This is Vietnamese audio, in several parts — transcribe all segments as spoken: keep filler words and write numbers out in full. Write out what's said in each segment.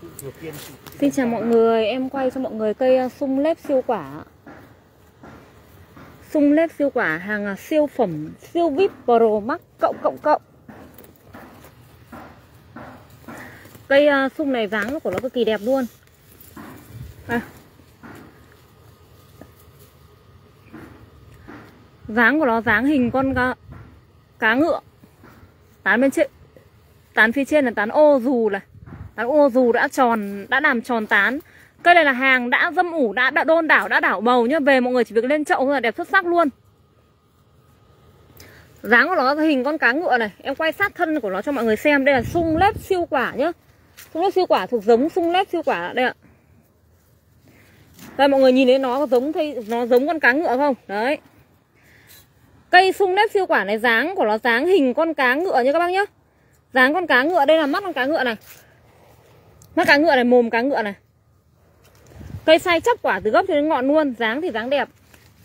Xin chào mọi người, em quay cho mọi người cây sung lép siêu quả. Sung lép siêu quả hàng siêu phẩm, siêu vê i pê Pro Max cộng cộng cộng. Cây sung này dáng của nó cực kỳ đẹp luôn. À. Dáng của nó dáng hình con cá, cá ngựa. Tán bên trên, tán phía trên là tán ô dù này. Tán ô dù đã tròn, đã làm tròn tán. Cây này là hàng đã dâm ủ, đã, đã đôn đảo, đã đảo bầu nhá. Về mọi người chỉ việc lên chậu thôi là đẹp xuất sắc luôn. Dáng của nó hình con cá ngựa này. Em quay sát thân của nó cho mọi người xem. Đây là sung lép siêu quả nhá. Sung lép siêu quả thuộc giống sung lép siêu quả đây ạ. Đây mọi người nhìn thấy nó có giống thấy nó giống con cá ngựa không? Đấy. Cây sung lép siêu quả này dáng của nó dáng hình con cá ngựa nha các bác nhá. Dáng con cá ngựa, đây là mắt con cá ngựa này. Mắt cá ngựa này, mồm cá ngựa này. Cây sai chắp quả từ gốc cho đến ngọn luôn, dáng thì dáng đẹp.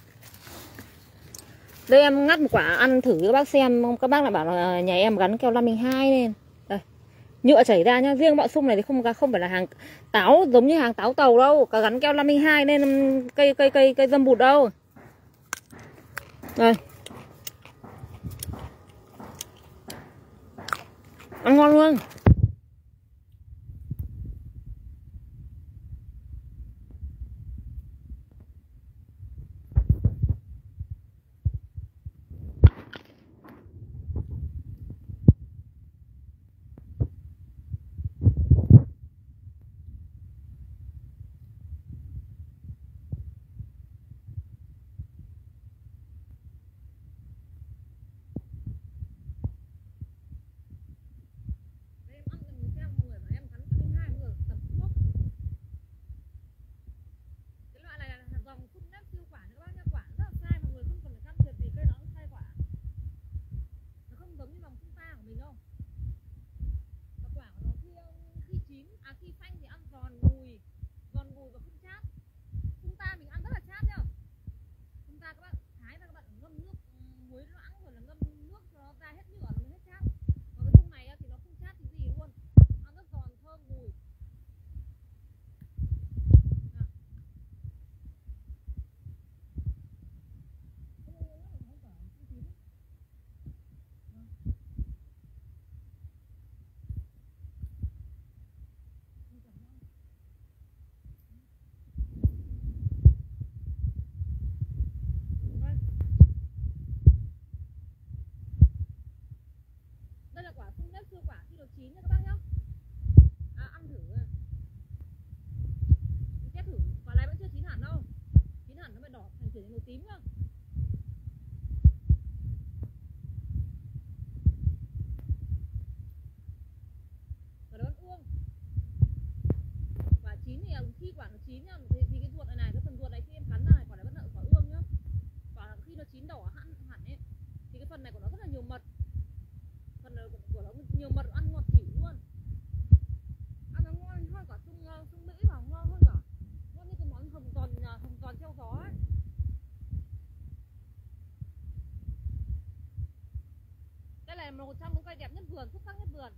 Đây em ngắt một quả ăn thử cho các bác xem. Các bác lại bảo là nhà em gắn keo năm hai lên. Đây. Nhựa chảy ra nhá. Riêng bọ sung này thì không không phải là hàng táo giống như hàng táo tàu đâu. Cả gắn keo năm hai nên cây cây cây cây dâm bụt đâu. Đây. Ăn ngon luôn. Chín nha các bác nhá. À, ăn thử này. Kết thử, quả này vẫn chưa chín hẳn đâu. Chín hẳn nó mới đỏ thành chuyển thành màu tím nhá. Quả đó uông. Quả chín thì khi quả nó chín nhá, thì, thì cái ruột này này, cái phần ruột này khi em cắn ra này, quả này vẫn là quả ương nhá. Quả khi nó chín đỏ hẳn hẳn ấy, thì cái phần này của nó rất là nhiều mật. Phần này của nó nhiều mật, ăn ngọt xỉu luôn. Ăn nó ngon hơn cả sung sung Mỹ và ngon hơn cả ngon như cái món hồng giòn hồng giòn treo gió ấy. Đây là một trong những cây đẹp nhất vườn, xuất sắc nhất vườn.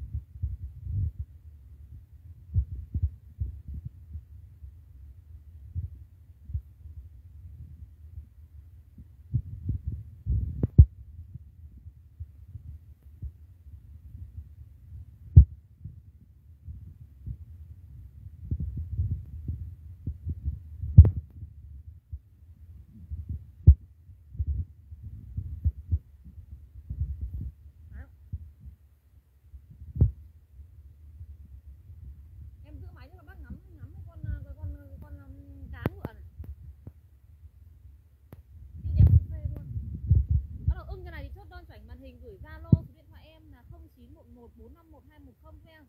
Màn hình gửi Zalo số điện thoại em là không chín một một bốn năm một hai một không cho em.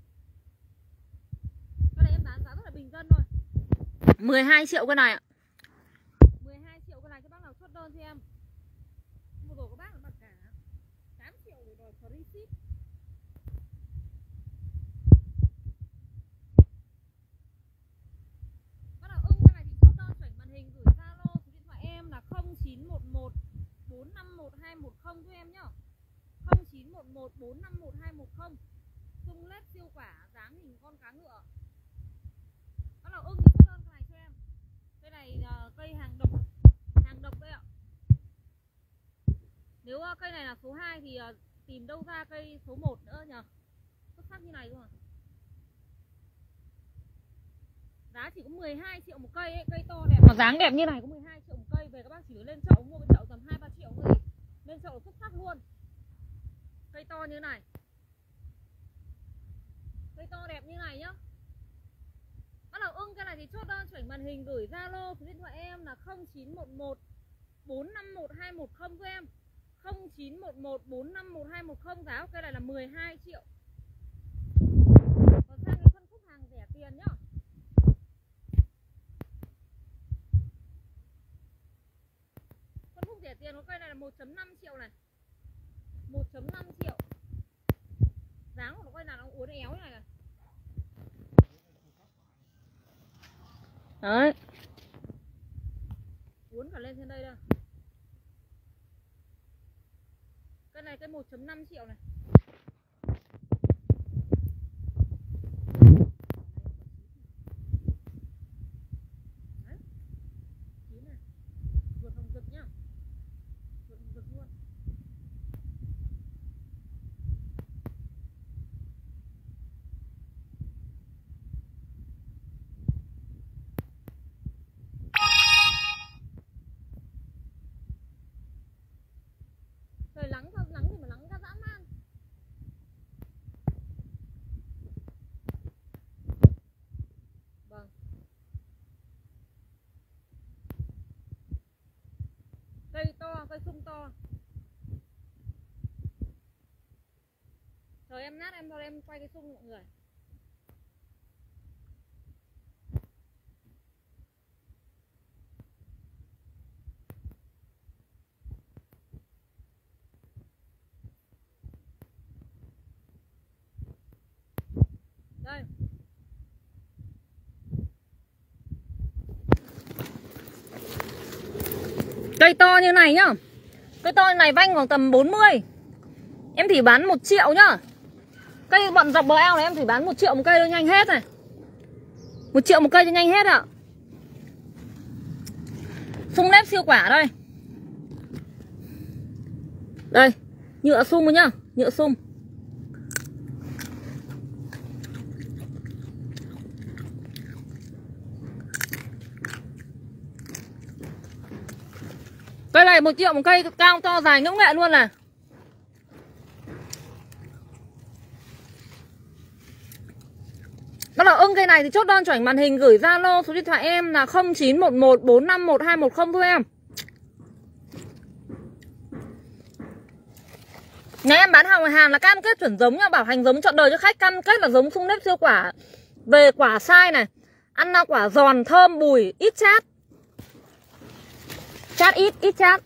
Cái này em bán giá rất là bình dân thôi. mười hai triệu cái này ạ. mười hai triệu cái này các bác nào chốt đơn cho em. Một đồ các bác là bạc cả tám triệu để đòi free ship. Bắt đầu ưng cái này thì chốt đơn chuẩn màn hình gửi Zalo số điện thoại em là không chín một một bốn năm một hai một không cho em nhá. không chín một một bốn năm một hai một không. Sung lép siêu quả dáng hình con cá kháng ngựa. Bắt đầu ưng thì tốt hơn cái này cho em. Cây này là cây hàng độc, hàng độc đây ạ. Nếu cây này là số hai thì tìm đâu ra cây số một nữa nhỉ? Xuất sắc như này cơ mà. Giá chỉ có mười hai triệu một cây ấy, cây to đẹp mà dáng đẹp như này có mười hai triệu một cây. Về các bác chỉ lên chậu mua cái chậu tầm hai ba triệu thôi. Lên chậu xuất sắc luôn. Cây to như này. Cây to đẹp như này nhá. Bắt đầu ưng cái này thì chốt đơn chuẩn màn hình gửi Zalo số điện thoại em là không chín một một bốn năm một hai một không của em. không chín một một bốn năm một hai một không. Giá của cây này là mười hai triệu. Còn sang cái phân khúc hàng rẻ tiền nhá. Phân khúc rẻ tiền của cây này là một phẩy năm triệu này. một phẩy năm triệu. Dáng của cây nào nó uốn éo như này này. Đấy. Uốn cả lên trên đây đây. Cái này cái một phẩy năm triệu này. Đấy. Chín này. Vượt hồng rực nhá. Vượt hồng rực luôn. Trời nắng thôi, nắng thì mà nắng ra dã man. Vâng. Cây to, cây sung to. Trời em nát em thôi em quay cái sung mọi người. Đây. Cây to như này nhá. Cây to như này vanh khoảng tầm bốn mươi. Em thì bán một triệu nhá. Cây bận dọc bờ eo này em thì bán một triệu một cây thôi nhanh hết này. một triệu một cây cho nhanh hết ạ. Sung nếp siêu quả đây. Đây, nhựa sung rồi nhá, nhựa sung. Cây này một triệu một cây cao to dài ngỗng nghệ luôn này. Bắt đầu ưng cây này thì chốt đơn chuẩn màn hình gửi Zalo số điện thoại em là không chín một một bốn năm một hai một không thôi em. Nhà em bán hàng ngoài hàng là cam kết chuẩn giống nha, bảo hành giống trọn đời cho khách, cam kết là giống sung nếp siêu quả. Về quả sai này, ăn là quả giòn thơm bùi, ít chát. Chát ít, ít chát.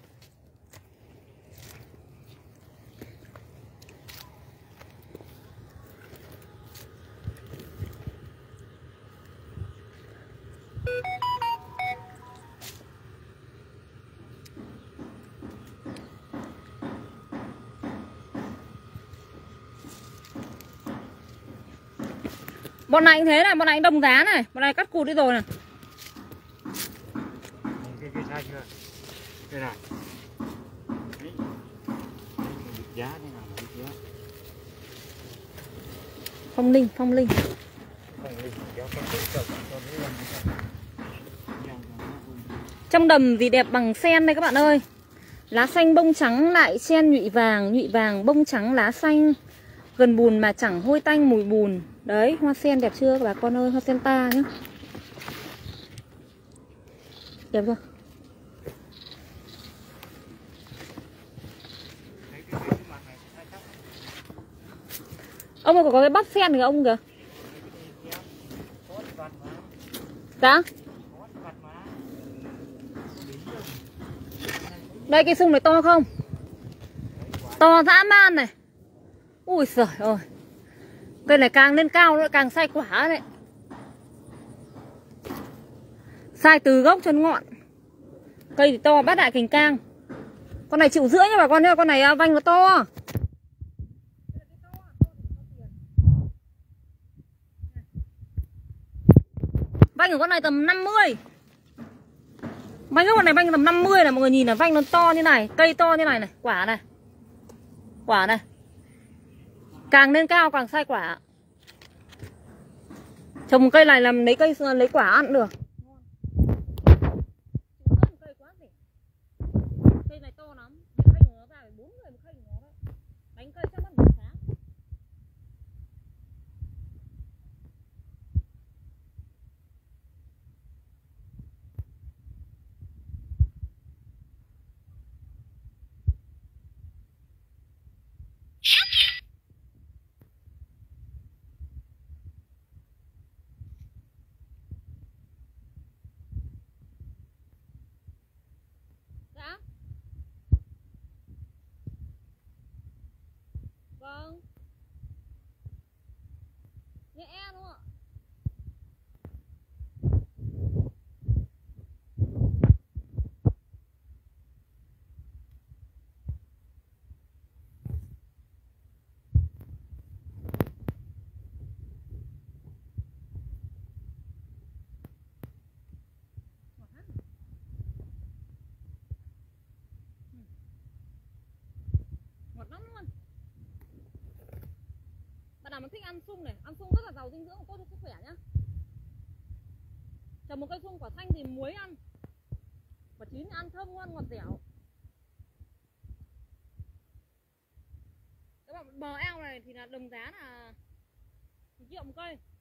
Bọn này cũng thế này, bọn này đồng giá này, bọn này cắt cụt đi rồi này. Cái cái sai chưa? Đây này. Đấy. Giá thế nào mà giá? Phong linh, phong linh. Phong linh kéo cái cái chậu cho nó làm cái. Trong đầm gì đẹp bằng sen đây các bạn ơi. Lá xanh bông trắng lại chen nhụy vàng, nhụy vàng bông trắng lá xanh. Gần bùn mà chẳng hôi tanh mùi bùn. Đấy, hoa sen đẹp chưa các bà con ơi, hoa sen ta nhá. Đẹp chưa? Ông ơi, có cái bắp sen kìa ông kìa. Dạ? Đây cái sung này to không? To dã man này. Ui giời ơi. Cây này càng lên cao nó càng sai quả đấy. Sai từ gốc chân ngọn. Cây thì to bát đại cành cang. Con này triệu rưỡi nha bà con nhá. Con này vanh nó to. Vanh của con này tầm năm mươi. Vanh cái con này vanh tầm năm mươi này, mọi người nhìn là vanh nó to như này, cây to như này này, quả này. Quả này. Càng lên cao càng sai quả. Trồng cây này làm lấy cây lấy quả ăn được. Cây này to lắm. Cái khay của nó ra phải bốn người một khay của nó đấy. Đánh cây chắc mất một tháng. Dạ. Vâng. Nhẹ đúng không ạ? Ngọt lắm luôn. Bạn nào mà thích ăn sung này, ăn sung rất là giàu dinh dưỡng, tốt cho sức khỏe nhá. Trồng một cây sung quả xanh thì muối ăn, quả chín ăn thơm ngon ngọt dẻo. Các bạn bờ eo này thì là đồng giá là một triệu một cây.